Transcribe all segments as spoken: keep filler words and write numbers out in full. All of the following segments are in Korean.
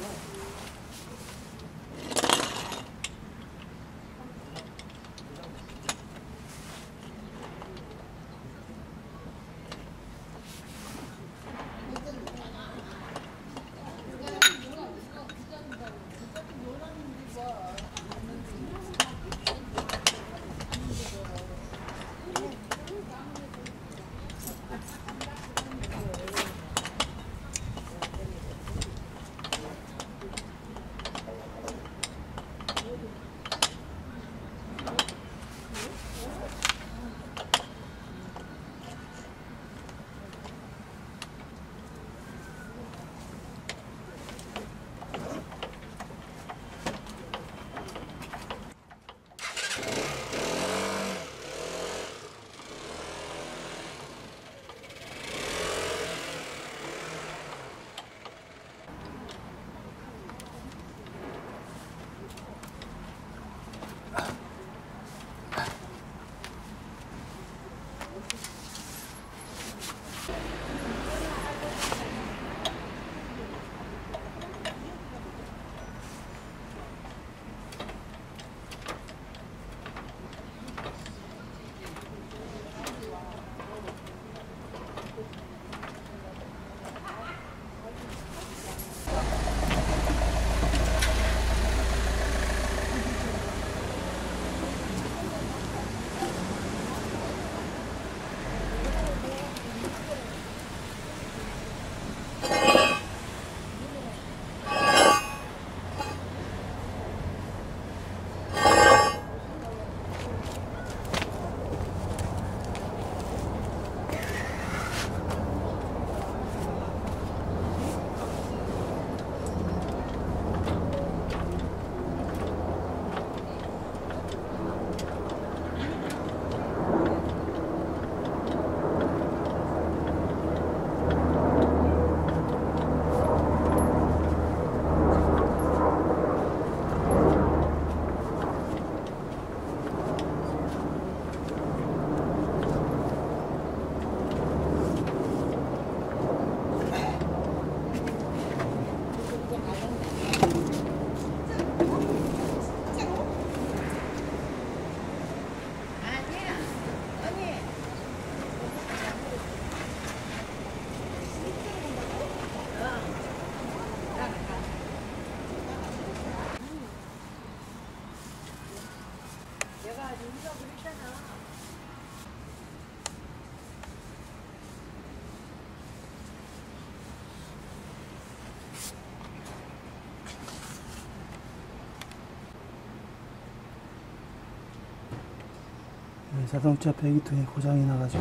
자동차 배기통이 고장이 나가지고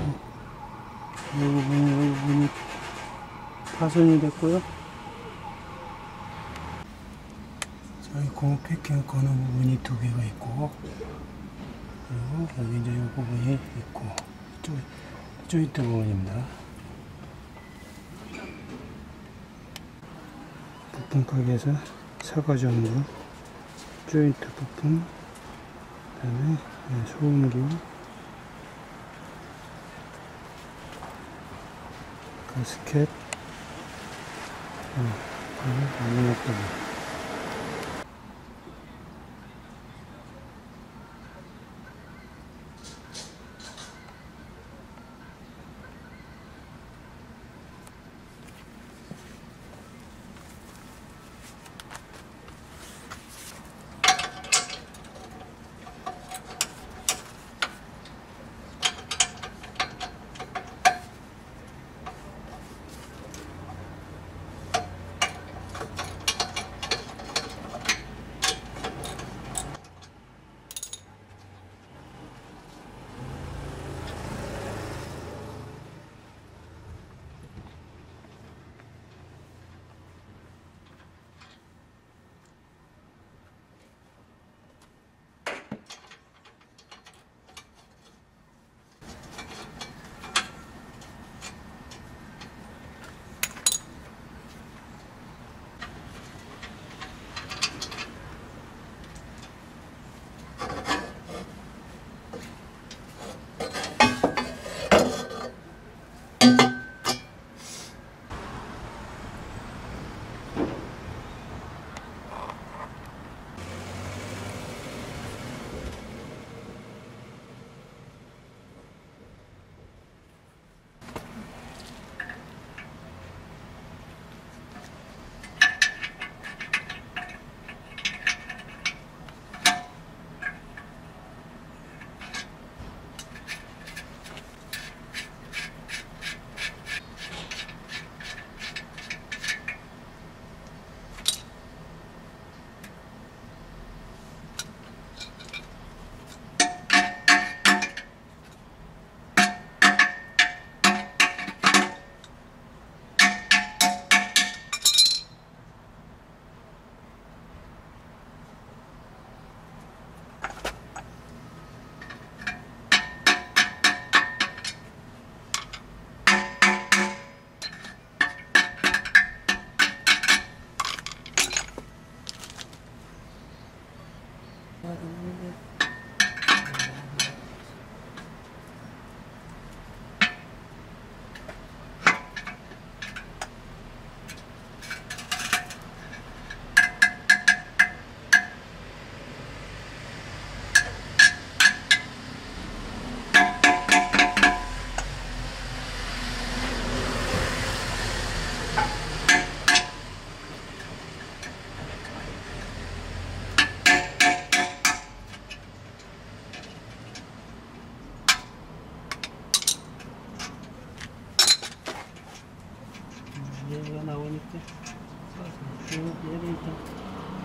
이 부분이, 이 부분이 파손이 됐고요. 저기 고무 패킹 거는 부분이 두 개가 있고, 그리고 여기 이제 이 부분이 있고, 이쪽, 조인트 부분입니다. 부품 가게에서 사과주 전구, 조인트 부품, 그 다음에 소음기, 가스켓, 마지막 부분.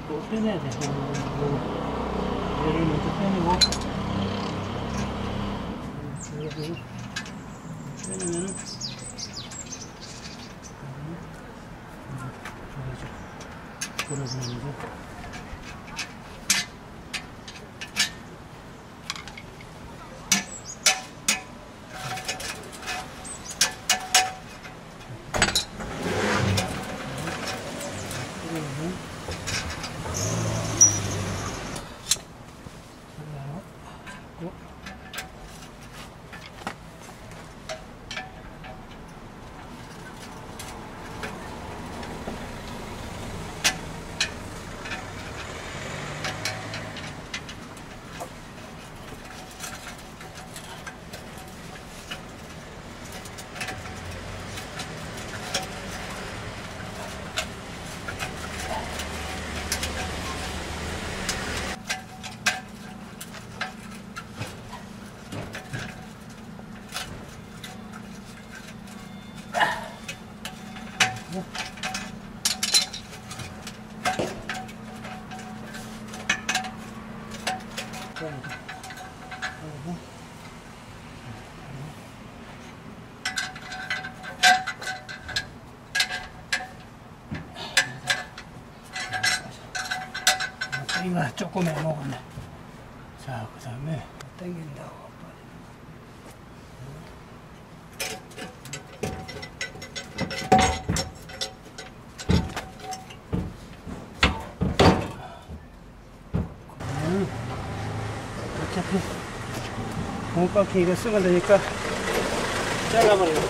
또 빼내야 돼. 얘를 먼저 빼내고, 빼내면은, 돌아줘. 돌아주면서. 이거 조금 해먹었네. 자, 그 다음에 당긴다고. 어차피 고무바퀴 이거 쓰면 되니까 잘라버려.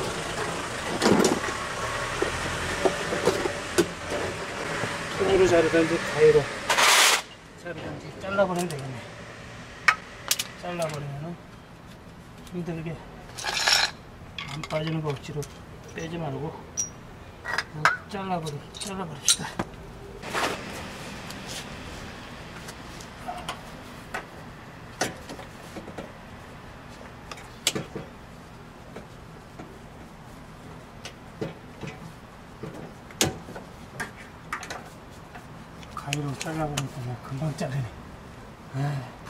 손으로 자르든지 가위로 자르든지 잘라버리면 되겠네. 잘라버리면은 힘들게 안 빠지는 거 억지로 빼지 말고 잘라버리, 잘라버립시다. 가위로 잘라버리니까 그냥 금방 자르네. 에이.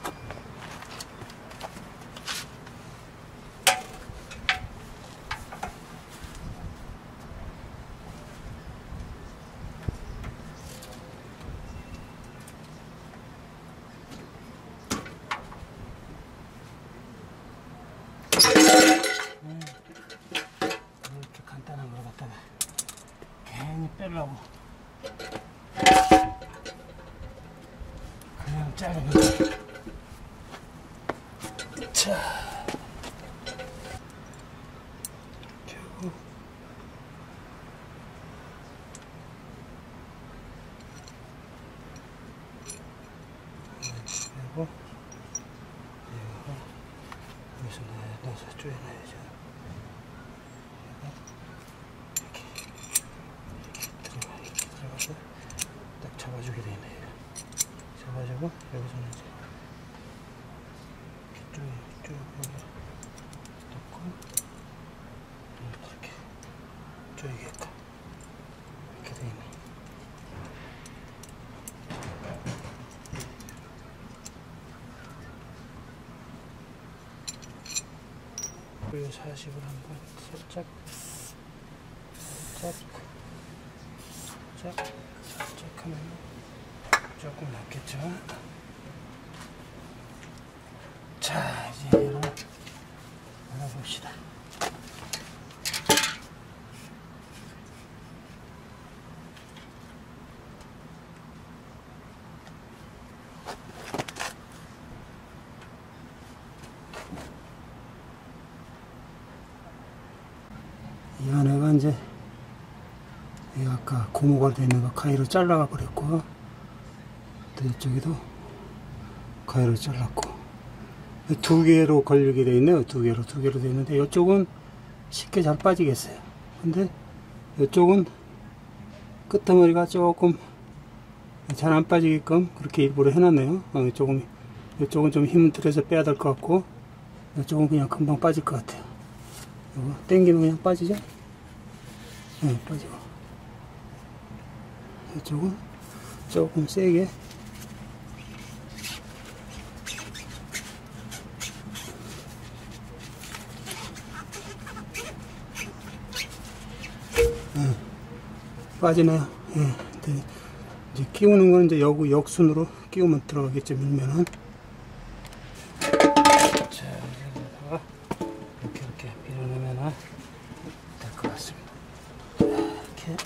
이렇게 간단한 걸 갖다가 괜히 빼려고 그냥 자르는 거야. 자, 펴고 그리고 이거 여기서 넣어서 쪼여놔야죠. 이렇게 이렇게 들어가 이렇게 들어가서 딱 잡아주게 되네요. 잡아주고 여기서는 이제 쭉 쭉 넣고 이렇게 조이게끔 이렇게 되네. 그리고 사십을 한번 살짝 살짝 살짝 살짝 하면 조금 낫겠죠. 자, 이제 얘를 열어봅시다. 이 안에가 이제 이 아까 고무가 되는 거 가위로 잘라가 버렸고, 또 이쪽에도 가위로 잘랐고, 두 개로 걸리게 되어 있네요. 두 개로 두 개로 되어 있는데 이쪽은 쉽게 잘 빠지겠어요. 근데 이쪽은 끝머리가 조금 잘 안 빠지게끔 그렇게 일부러 해놨네요. 어, 이쪽은 이쪽은 좀 힘을 들여서 빼야 될 것 같고, 이쪽은 그냥 금방 빠질 것 같아요. 이거 당기면 그냥 빠지죠? 네, 빠지고. 이쪽은 조금 세게. 예, 빠지네요. 예, 네. 이제 끼우는 건 이제 역, 역순으로 끼우면 들어가겠죠, 밀면은. 자, 여기다가 이렇게 이렇게 밀어내면은 될 것 같습니다. 이렇게.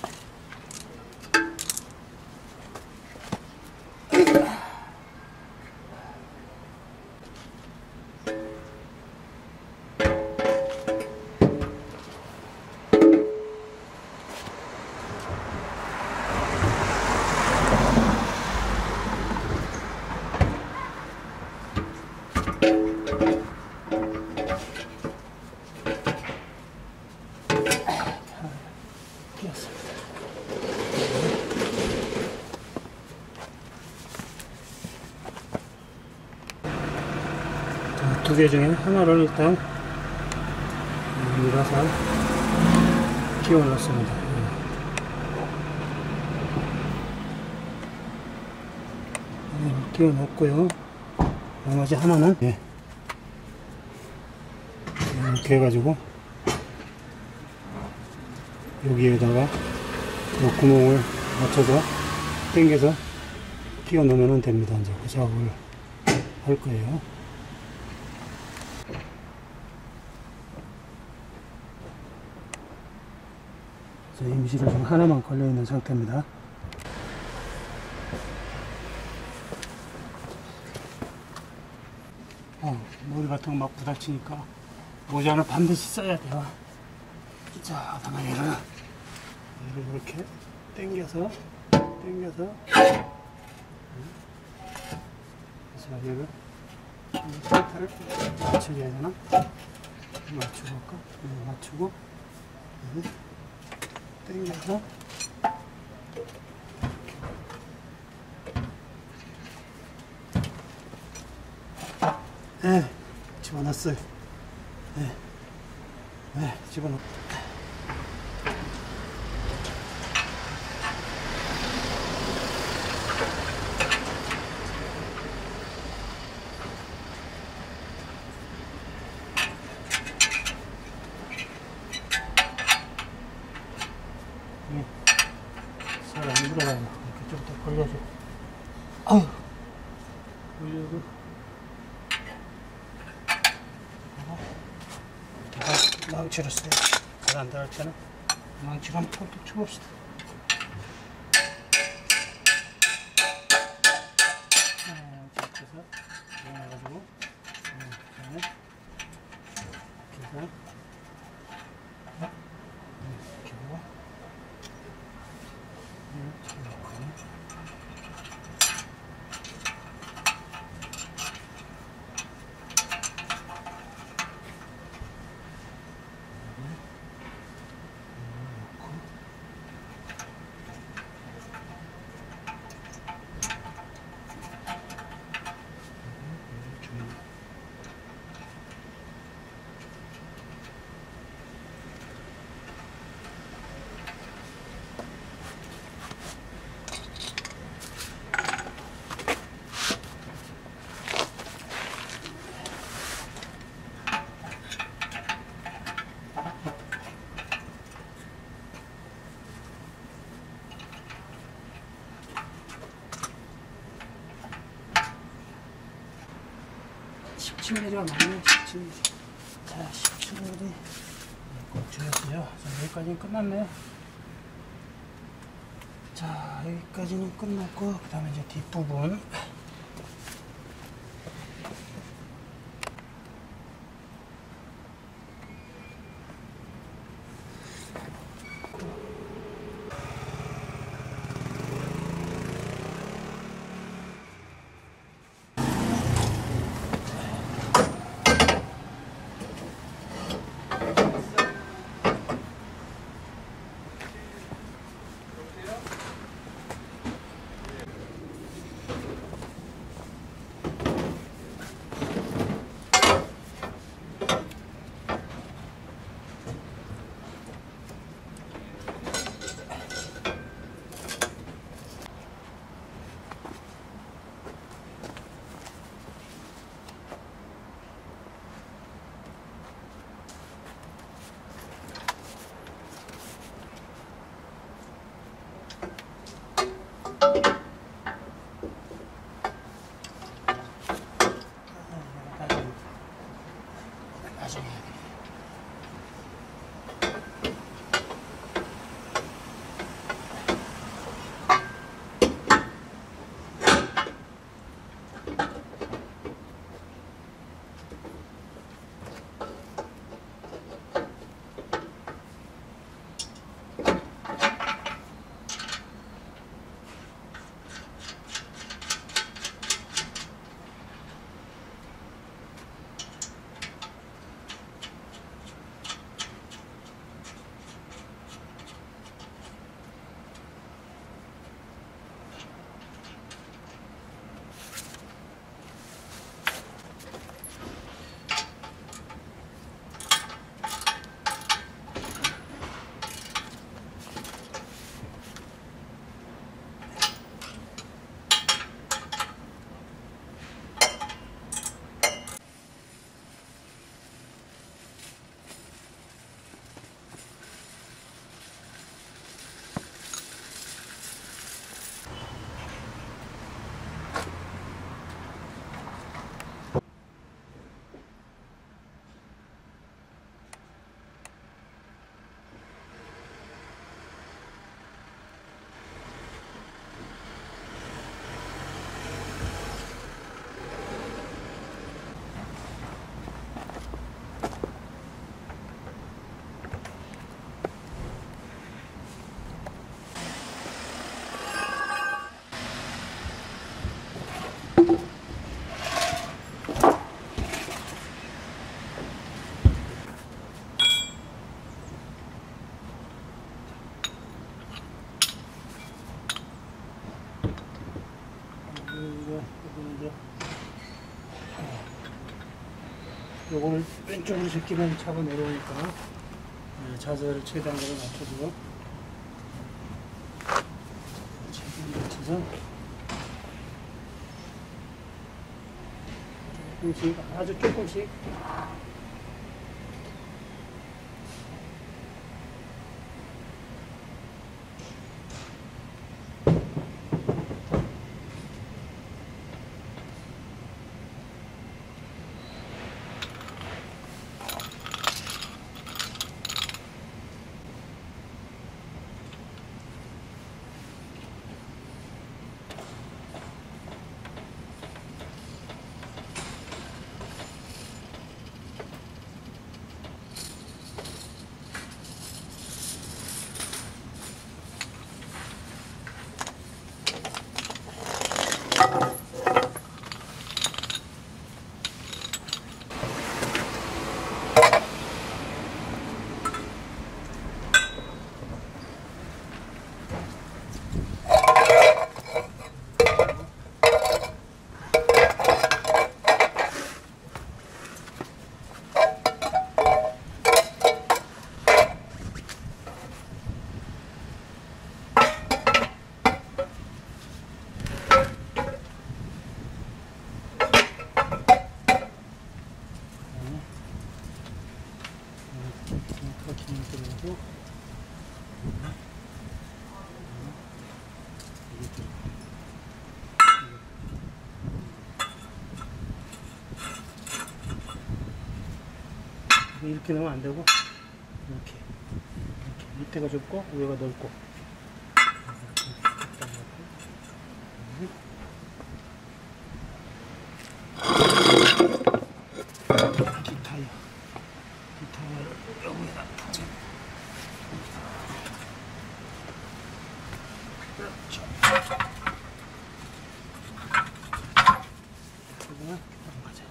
두 개 중에 하나를 일단 밀어서 끼워 넣습니다. 끼워 넣고요. 나머지 하나는 네. 이렇게 해가지고 여기에다가 이 구멍을 맞춰서 당겨서 끼워 넣으면 됩니다. 이제 그 작업을 할 거예요. 임시로 지금 하나만 걸려 있는 상태입니다. 어, 머리 같은 거 막 부닥치니까 모자는 반드시 써야 돼요. 자, 다만 얘를 얘를 이렇게 당겨서 당겨서 그래서 얘를 상태를 맞춰줘야 되나? 맞추고 할까? 맞추고 당겨서 네, 집어넣었어요. 네, 네, 집어넣. 잘 안 들어가요. 이렇게 좀 더 걸려줘. 아유, 걸려고. 망치로 써요. 잘 안 들어갈 때는 망치로 한번 톡톡 쳐봅시다. 이렇게 해서 이용해가지고 이렇게 해서 이렇게 하고 이렇게 놓고 십칠 밀리미터가 맞네요. 십칠 밀리미터. 자, 십칠 밀리미터 꼭 줄였어요. 자, 여기까지는 끝났네요. 자, 여기까지는 끝났고, 그 다음에 이제 뒷부분. 이거는 이제 요거를 왼쪽으로 제끼면 차가 내려오니까 네, 자세를 최대한으로 낮춰주고 최대한 낮춰서 조금씩, 아주 조금씩 들어가고 이렇게 넣으면 안 되고 이렇게, 이렇게 밑에가 좁고 위가 넓고 기타요 기타를 여기다 그렇죠. 그러면 넘어가자.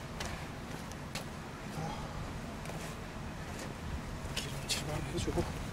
기름 칠하게 해주고